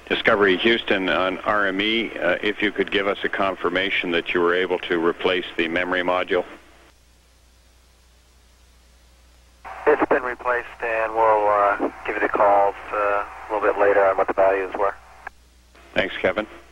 Discovery Houston on RME, if you could give us a confirmation that you were able to replace the memory module. It's been replaced, and we'll give you the calls a little bit later on what the values were. Thanks, Kevin.